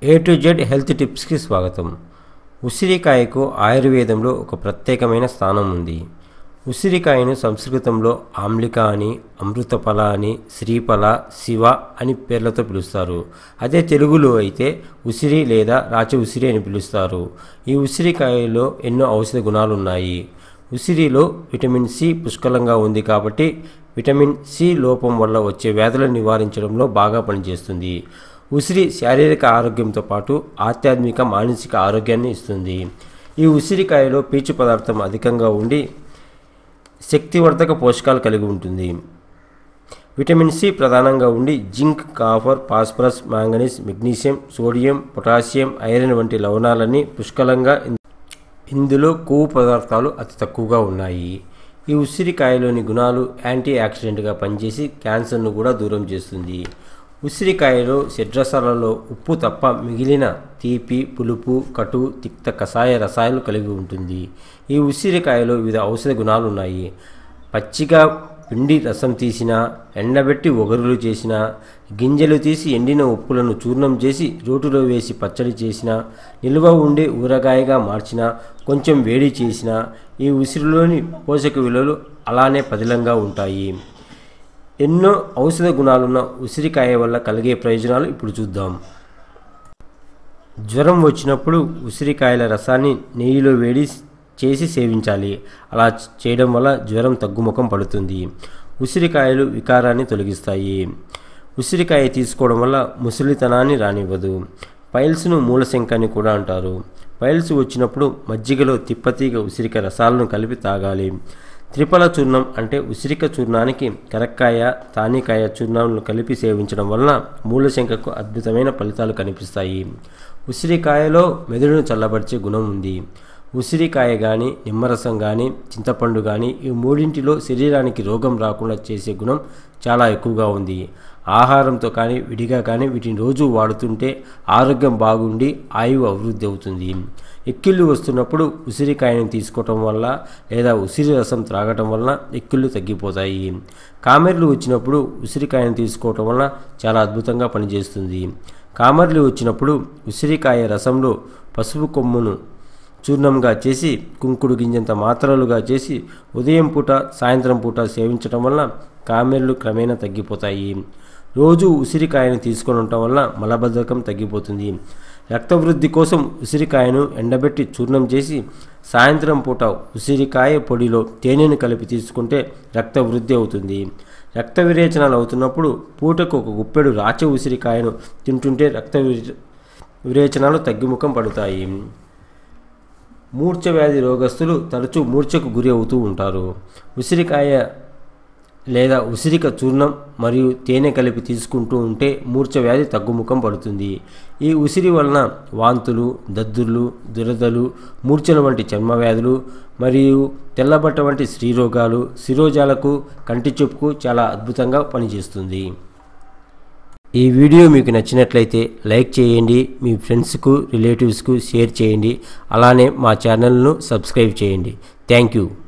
A to Z health టిప్స్కి స్వాగతం. ఉసిరికాయకు ఆయుర్వేదంలో ఒక ప్రత్యేకమైన స్థానం ఉంది. ఉసిరికాయను సంస్కృతంలో ఆమ్లిక అని, అమృతఫల అని, శ్రీఫల, శివ అని పేర్లతో పిలుస్తారు. అదే తెలుగులో అయితే ఉసిరి లేదా రాచి ఉసిరి అని పిలుస్తారు. ఈ ఉసిరికాయలో ఎన్నో ఔషధ గుణాలు ఉన్నాయి. ఉసిరిలో విటమిన్ సి పుష్కలంగా ఉంది కాబట్టి విటమిన్ సి లోపం వల్ల వచ్చే వ్యాధులను నివారించడంలో బాగా పనిచేస్తుంది. ఉసిరి శారీరక ఆరోగ్యంతో పాటు ఆధ్యాత్మిక మానసిక ఆరోగ్యాన్ని ఇస్తుంది. ఈ ఉసిరికాయలో పీచు పదార్థం అధికంగా ఉండి శక్తివర్ధక పోషకాలు కలిగి ఉంటుంది. విటమిన్ సి ప్రధానంగా ఉండి zinc, copper, phosphorus, manganese, magnesium, sodium, potassium, iron వంటి లవణాలన్నీ పుష్కలంగా ఇందులో కొవ్వు పదార్థాలు అతి తక్కువగా ఉన్నాయి. ఈ ఉసిరికాయలోని గుణాలు యాంటీ ఆక్సిడెంట్గా పనిచేసి క్యాన్సర్ను కూడా దూరం చేస్తుంది. ఉసిరికాయలో షడ్రసాలలో ఉప్పు తప్ప మిగిలిన తీపి, పులుపు, కటు, తిక్త కషాయ రసాయనాలు కలిగి ఉంటుంది. ఈ ఉసిరికాయలో వివిధ ఔషధ గుణాలు ఉన్నాయి. పచ్చిగా పిండి రసం తీసినా, ఎండబెట్టి ఒగరులు చేసినా, గింజలు తీసి ఎండిన ఉప్పులను చూర్ణం చేసి రోటిలో వేసి పచ్చడి చేసినా, నిల్వ ఉండే ఊరగాయగా మార్చినా, కొంచెం వేడి చేసినా ఈ ఉసిరిలోని పోషక విలువలు అలానే పదిలంగా ఉంటాయి. ఎన్నో ఔషధ గుణాలున్న ఉసిరికాయ వల్ల కలిగే ప్రయోజనాలు ఇప్పుడు చూద్దాం. జ్వరం వచ్చినప్పుడు ఉసిరికాయల రసాన్ని నెయ్యిలో వేడి చేసి సేవించాలి. అలా చేయడం వల్ల జ్వరం తగ్గుముఖం పడుతుంది. ఉసిరికాయలు వికారాన్ని తొలగిస్తాయి. ఉసిరికాయ తీసుకోవడం వల్ల ముసలితనాన్ని రానివ్వదు. పైల్స్ను మూలశంక అని కూడా అంటారు. పైల్స్ వచ్చినప్పుడు మజ్జిగలో తిప్పతీగ ఉసిరిక రసాలను కలిపి తాగాలి. త్రిఫల చూర్ణం అంటే ఉసిరిక చూర్ణానికి కరక్కాయ, తానికాయ చూర్ణాలను కలిపి సేవించడం వలన మూలశంకకు అద్భుతమైన ఫలితాలు కనిపిస్తాయి. ఉసిరికాయలో మెదడును చల్లబరిచే గుణం ఉంది. ఉసిరికాయ కానీ, నిమ్మరసం కానీ, చింతపండు కానీ ఈ మూడింటిలో శరీరానికి రోగం రాకుండా చేసే గుణం చాలా ఎక్కువగా ఉంది. ఆహారంతో కానీ విడిగా కానీ వీటిని రోజు వాడుతుంటే ఆరోగ్యం బాగుండి ఆయువు అభివృద్ధి అవుతుంది. ఎక్కిళ్ళు వస్తున్నప్పుడు ఉసిరికాయను తీసుకోవటం వల్ల లేదా ఉసిరి రసం త్రాగటం వలన ఎక్కిళ్ళు తగ్గిపోతాయి. కామెర్లు వచ్చినప్పుడు ఉసిరికాయను తీసుకోవటం వలన చాలా అద్భుతంగా పనిచేస్తుంది. కామెర్లు వచ్చినప్పుడు ఉసిరికాయ రసంలో పసుపు కొమ్మును చూర్ణంగా చేసి కుంకుడు గింజంత మాత్రలుగా చేసి ఉదయం పూట, సాయంత్రం పూట సేవించడం వలన కామెర్లు క్రమేణా తగ్గిపోతాయి. రోజు ఉసిరికాయను తీసుకొని ఉండటం వల్ల మలబద్ధకం తగ్గిపోతుంది. రక్తవృద్ధి కోసం ఉసిరికాయను ఎండబెట్టి చూర్ణం చేసి సాయంత్రం పూట ఉసిరికాయ పొడిలో తేనెను కలిపి తీసుకుంటే రక్త వృద్ధి అవుతుంది. రక్త విరేచనాలు అవుతున్నప్పుడు పూటకు ఒక గుప్పెడు రాచి ఉసిరికాయను తింటుంటే రక్త విరేచనాలు తగ్గుముఖం పడతాయి. మూర్ఛ వ్యాధి రోగస్తులు తరచూ మూర్ఛకు గురి అవుతూ ఉంటారు. ఉసిరికాయ లేదా ఉసిరిక చూర్ణం మరియు తేనె కలిపి తీసుకుంటూ ఉంటే మూర్ఛ వ్యాధి తగ్గుముఖం పడుతుంది. ఈ ఉసిరి వలన వాంతులు, దద్దుర్లు, దురదలు, మూర్ఛల వంటి చర్మ వ్యాధులు మరియు తెల్లబట్ట వంటి స్త్రీరోగాలు, శిరోజాలకు, కంటి చూపుకు చాలా అద్భుతంగా పనిచేస్తుంది. ఈ వీడియో మీకు నచ్చినట్లయితే లైక్ చేయండి, మీ ఫ్రెండ్స్కు, రిలేటివ్స్కు షేర్ చేయండి. అలానే మా ఛానల్ను సబ్స్క్రైబ్ చేయండి. Thank you.